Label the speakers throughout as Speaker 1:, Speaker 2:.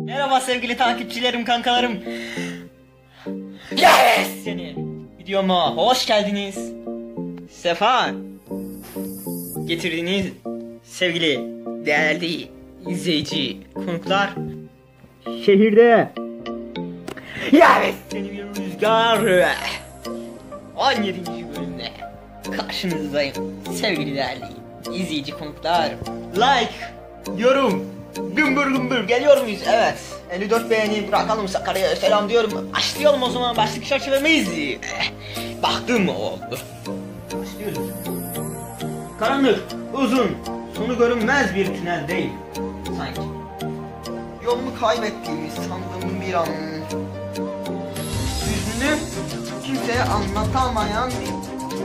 Speaker 1: Merhaba sevgili takipçilerim, kankalarım. Yes! Seni videoma hoş geldiniz. Sefa getirdiniz sevgili değerli izleyici konuklar. Şehirde yes! Seni bir rüzgar 17. bölümde karşınızdayım sevgili değerli izleyici konuklar. Like, yorum, gümbür gümbür geliyor muyuz? Evet. 54 beğeni bırakalım, Sakarya'ya selam diyorum. Başlayalım o zaman, başlık çerçevemiz. Baktım oldu. Başlıyoruz. Karanlık, uzun, sonu görünmez bir tünel değil. Sanki yolumu kaybettiğimi sandığım bir an. Hüznünü kimseye anlatamayan bir...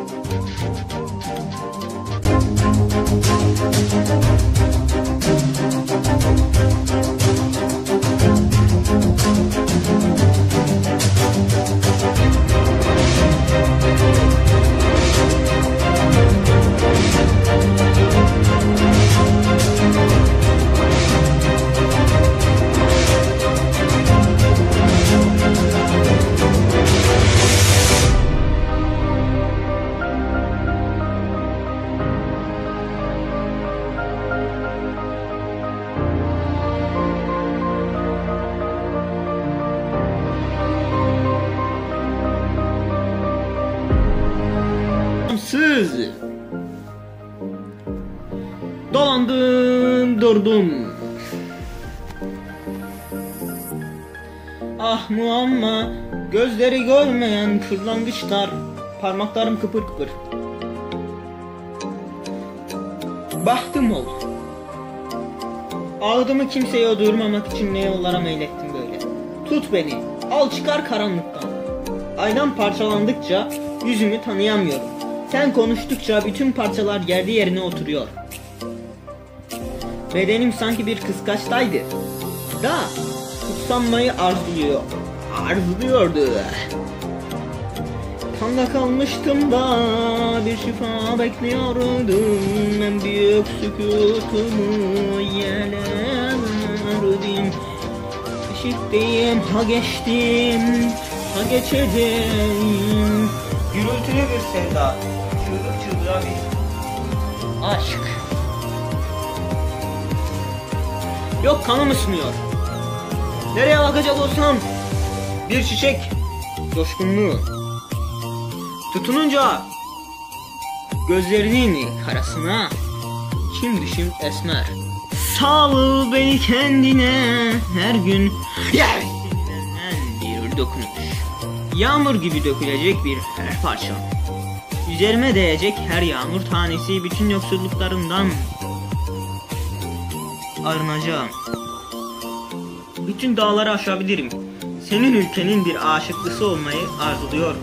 Speaker 1: Dolandım durdum. Ah muamma, gözleri görmeyen kırlangıçlar, parmaklarım kıpır kıpır. Bahtım ol. Ağıdımı kimseye duyurmamak için ne yollara meylettim böyle. Tut beni, al çıkar karanlıktan. Aydan parçalandıkça yüzümü tanıyamıyorum. Sen konuştukça bütün parçalar yerli yerine oturuyor. Bedenim sanki bir kıskaçtaydı. Da kutsanmayı arzuluyordu. Kanda kalmıştım da bir şifa bekliyordum. En büyük sükutumu yelerdim. İşittiğim ha geçtim, ha geçeceğim. Gürültülü bir sevda, çığlık çığlığa bir aşk. Yok, kanım ısınıyor. Nereye bakacak olsam bir çiçek coşkunluğu. Tutununca gözlerinin karasına kim düşün esmer. Sal beni kendine her gün yersinden bir dokunuş. Yağmur gibi dökülecek bir her parça. Üzerime değecek her yağmur tanesi bütün yoksulluklarımdan arınacağım. Bütün dağları aşabilirim. Senin ülkenin bir aşıklısı olmayı arzuluyorum.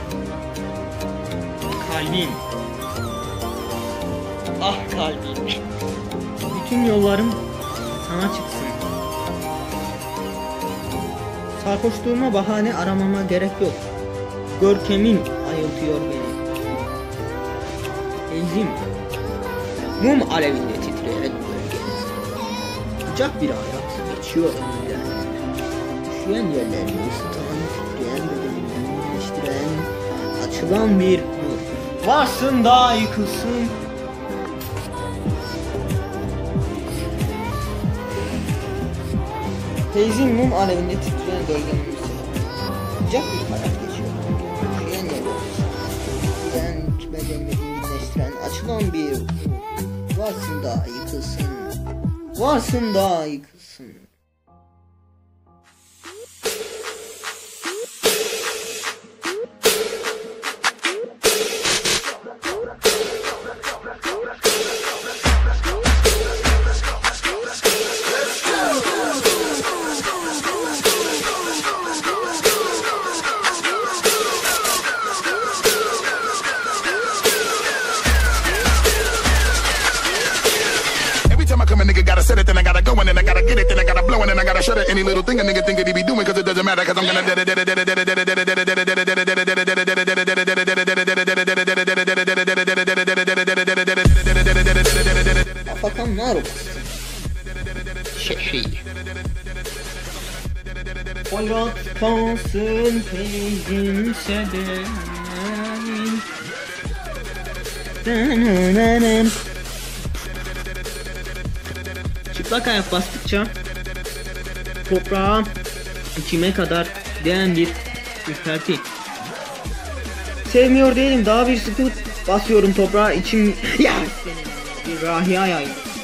Speaker 1: Kalbim. Ah kalbim. Bütün yollarım sana çıksın. Sarhoşluğuma bahane aramama gerek yok. Görkemin ayıltıyor beni. Enzim. Mum alevinde titreyen bölgeniz. Sıcak bir hayat geçiyor önümden. Üşüyen yerlerini ısıtan, titreyen bedenimi birleştiren, açılan bir nur. Varsın da yıkılsın. Teyzin mum alevinde titreyen bölgemiz. Sıcak bir hayat geçiyor. Üşüyen yerlerini ısıtan, bedenimi birleştiren, açılan bir nur. Varsın da yıkılsın. Varsın da yıkılsın.
Speaker 2: Nigga gotta set it, then I gotta go, and then I gotta get it, then I gotta blow, and then I gotta shut it. Any little thing a nigga think that he be doing, cause it doesn't matter, cause I'm gonna
Speaker 1: Afakan Naruk şehri Hayat kalsın peşimse de. Çıplak ayak bastıkça toprağa içime kadar değen bir ürperti. Sevmiyor değilim, daha bir sıkı basıyorum toprağa, içim ya senin bir rahiya yay.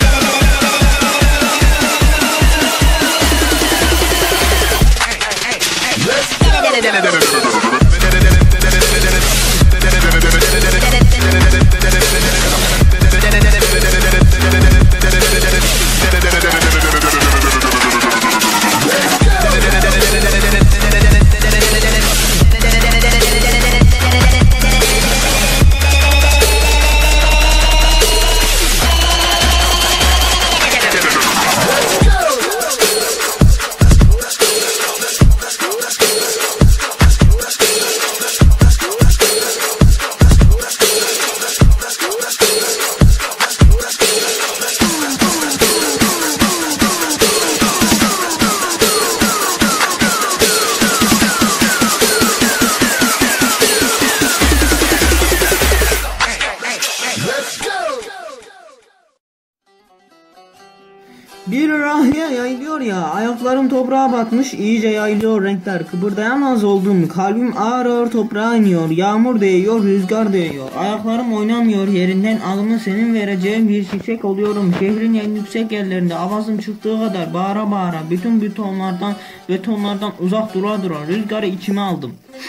Speaker 1: Bir rahya yayılıyor ya, ayaklarım toprağa batmış, iyice yayılıyor renkler, kıpırdayamaz oldum, kalbim ağır ağır toprağa iniyor, yağmur değiyor, rüzgar değiyor, ayaklarım oynamıyor yerinden, adımı senin vereceğin bir çiçek oluyorum, şehrin en yüksek yerlerinde, avazım çıktığı kadar bağıra bağıra, bütün betonlardan uzak dura dura, rüzgarı içime aldım.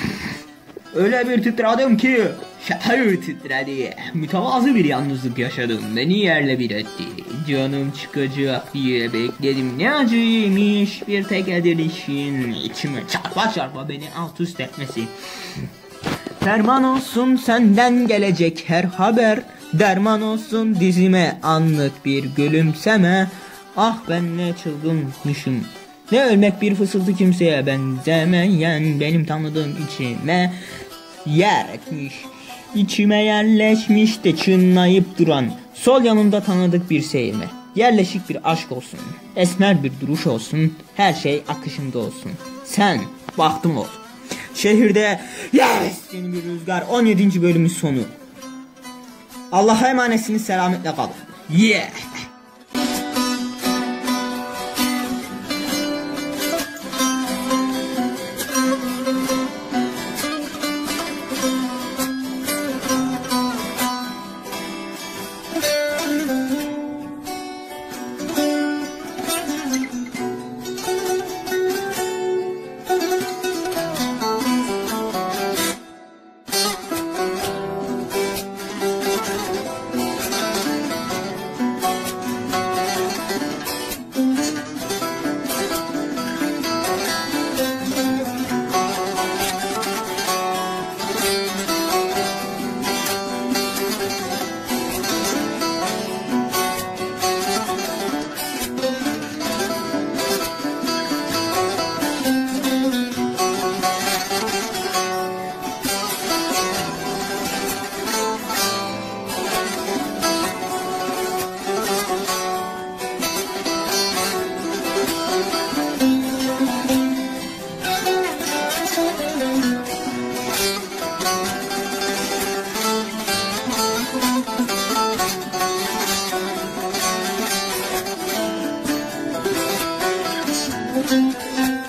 Speaker 1: Öyle bir titredim ki, şehir titredi, mütevazı bir yalnızlık yaşadım, beni yerle bir etti, canım çıkacak diye bekledim, ne acıymış bir tek edilişin, içime çarpa çarpa beni alt üst etmesi. Ferman olsun senden gelecek her haber, derman olsun dizime anlık bir gülümseme, ah ben ne çılgınmışım, ne ölmek bir fısıltı kimseye benzemeyen, benim tanıdığım içime yer etmiş, içime yerleşmiş de çınlayıp duran, sol yanımda tanıdık bir seyirme, yerleşik bir aşk olsun, esmer bir duruş olsun, her şey akışında olsun, sen bahtım ol. Şehirde yes yeni bir rüzgar, 17. bölümün sonu. Allah'a emanetsiniz, selametle kalın. Yeah.
Speaker 3: Thank you.